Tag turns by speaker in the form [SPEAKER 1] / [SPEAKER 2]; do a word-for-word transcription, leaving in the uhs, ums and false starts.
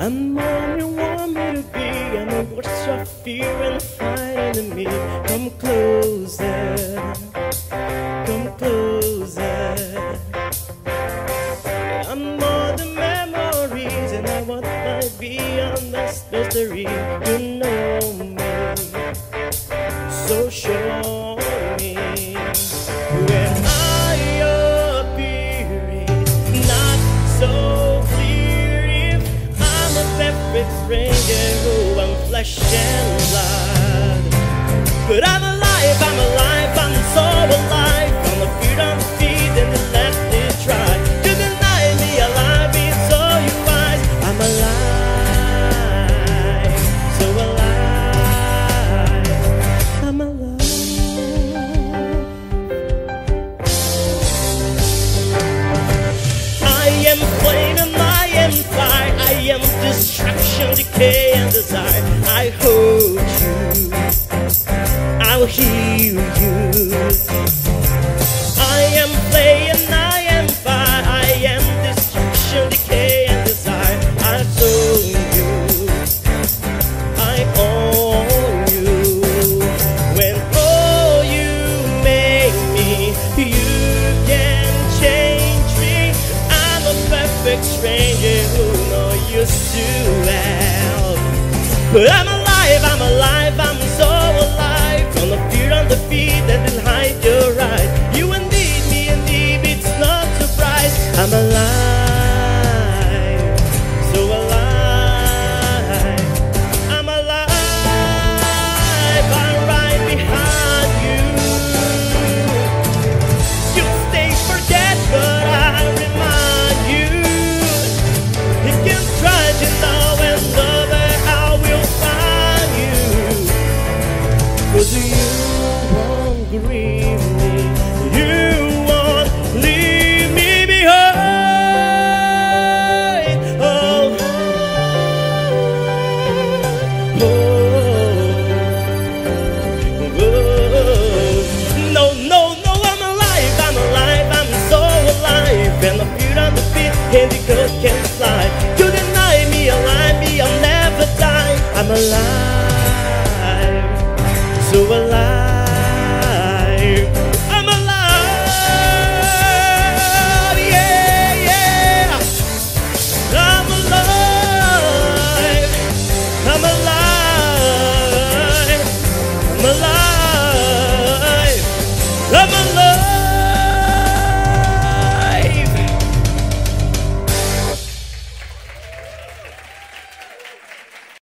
[SPEAKER 1] I'm all you want me to be. I know what's your fear and fighting me. Come closer, come closer. I'm all the memories, and I want my beyond this mystery. You know me, so show me when I appear. It's not so clear if I'm a perfect stranger who I'm flesh and blood. But I'm alive, I'm alive, I'm so alive. On the feet, on the feet, and the left is try to deny me alive. It's all you eyes. I'm alive, so alive. I'm alive. I am flame and I am fire. I am destruction, decay, and desire. I hold you, I'll heal you. I am play and I am fire. I am destruction, decay, and desire. I own you, I own you. When all you make me, you can change me. I'm a perfect stranger who knows you too well. But I'm alive, I'm alive, I'm so alive. On the feet, on the feet that will hide your eyes. You indeed, me indeed, it's not surprise. I'm alive, so alive. I'm alive, I'm right behind you. You stay forget, but I remind you. You can try to know and love it, I will find you. 'Cause you won't grieve me, you won't leave me behind. Oh, oh, oh, oh. No, no, no, I'm alive, I'm alive, I'm so alive. And the feet on the feet, and the